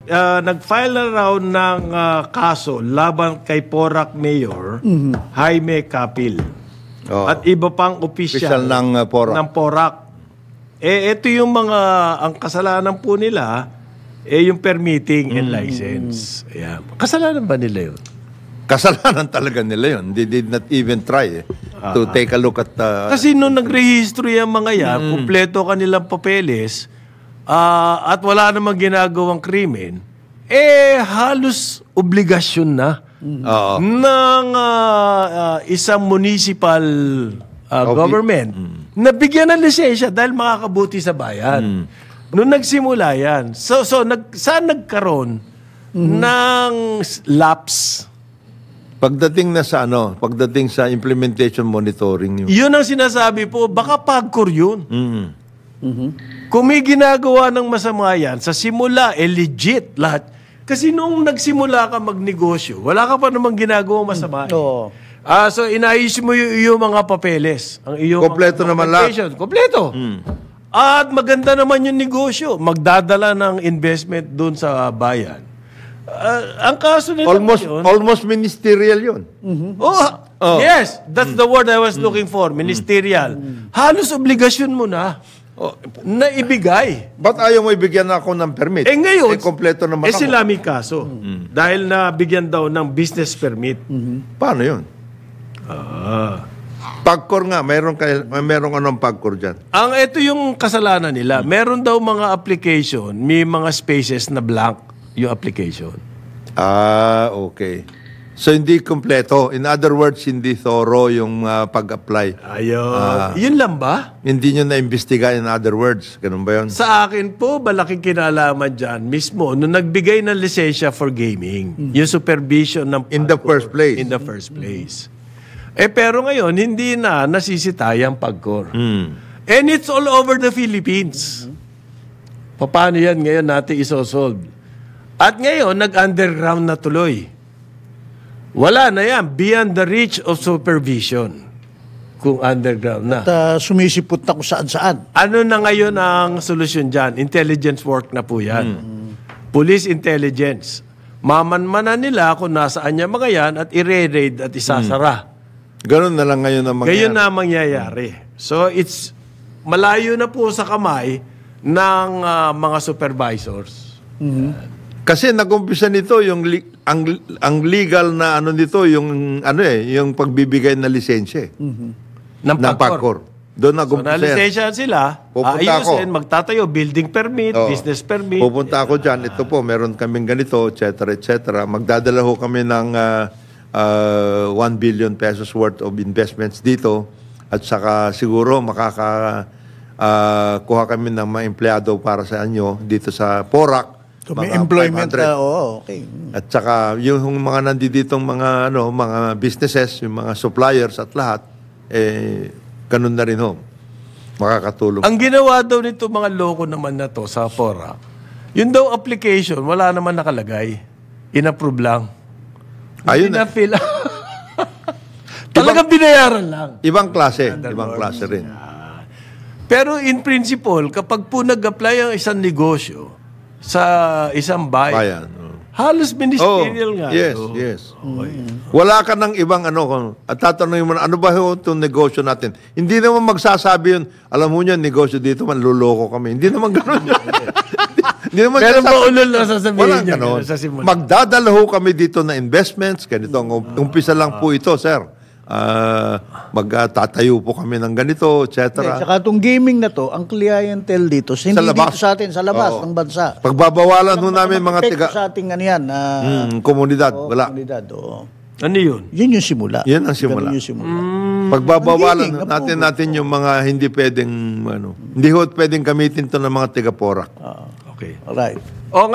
nag-file na raw ng kaso laban kay Porac Mayor Jaime Capil at iba pang opisyal ng Porac. Ito yung ang kasalanan po nila, yung permitting and license. Ayan. Kasalanan ba nila yun? Kasalanan talaga nila yun. They did not even try to take a look at... Kasi nung nagrehistro yung mga yan, kumpleto kanilang papeles, at wala namang ginagawang krimen, halos obligasyon na ng isang municipal government na bigyan ng lisensya dahil makakabuti sa bayan. Nung nagsimula yan, saan nagkaroon ng lapse? Pagdating sa implementation monitoring. Yun ang sinasabi po, baka pagkor yun. Kung may ginagawa ng masama yan, sa simula, legit lahat. Kasi nung nagsimula ka magnegosyo, wala ka pa namang ginagawang masama. So, inayos mo yung mga papeles. Kompleto naman lahat. Kompleto. At maganda naman yung negosyo. Magdadala ng investment doon sa bayan. Ang kaso nila almost ministerial yun. Yes, that's the word I was looking for. Ministerial. Halos obligasyon mo na na ibigay. Ba't ayaw mo ibigyan ako ng permit? Ngayon, kompleto naman ako. Sila may kaso. Dahil nabigyan daw ng business permit. Paano yun? Pagkor nga, merong anong pagkor dyan? Ito yung kasalanan nila. Meron daw mga application, may mga spaces na blank yung application. Okay. So, hindi kompleto. In other words, hindi thorough yung pag-apply. Ayun. Yun lang ba? Hindi nyo na-imbestiga, in other words. Ganun ba yun? Sa akin po, malaking kinalaman dyan mismo nung nagbigay ng lisensya for gaming. Yung supervision ng In the first place. In the first place. Pero ngayon, hindi na nasisitayang pagkor. And it's all over the Philippines. Paano yan ngayon natin isosolve? At ngayon, nag-underground na tuloy. Wala na yan. Beyond the reach of supervision. Kung underground na. At sumisipot na kung saan-saan. Ano na ngayon ang solusyon dyan? Intelligence work na po yan. Police intelligence. Mamanmanan nila kung nasaan niya mga yan at i-raid at isasara. Ganun na lang ngayon ang mangyayari. Ngayon na mangyayari. So, it's malayo na po sa kamay ng mga supervisors. Kasi nag-umpisa nito yung ang legal na nito yung yung pagbibigay na lisensya ng pagkor. Doon nag-umpisa. So na-lisensya sila, ayusin, magtatayo, building permit, business permit. Pupunta ako dyan, ito po, meron kaming ganito, etc. Magdadala ho kami ng 1 billion pesos worth of investments dito at saka siguro kuha kami ng mga empleyado para sa inyo dito sa Porac. May employment okay. At saka yung mga nanditong mga mga businesses, yung mga suppliers at lahat ganun na rin ho. Makakatulong. Ang ginawa daw nito mga loko naman na to sa Porac, yun daw application, wala naman nakalagay. In-approve lang. Ayun na. Talagang binayaran lang. Ibang klase rin. Pero in principle, kapag po nag-apply ang isang negosyo sa isang bayan. Halos ministerial nga. Yes. Wala ka ng ibang at tatanungin mo na, ano ba itong negosyo natin? Hindi naman magsasabi yun, alam mo niya, negosyo dito, manluloko kami. Hindi naman gano'n yun. Hindi naman pero maulol na sasabihin niya. Magdadala ho kami dito na investments. Ganito, umpisa lang po ito, sir. Magtatayo po kami ng ganito, etc. Saka itong gaming na to, ang clientele dito, hindi dito sa atin, sa labas ng bansa. Pagbabawalan ho namin mga tiga sa ating komunidad. Wala. Ano yun? Yun yung simula. Yan ang simula. Pagbabawalan natin yung mga hindi pwedeng hindi ho pwedeng gamitin to ng mga tiga Porac. Okay. Alright.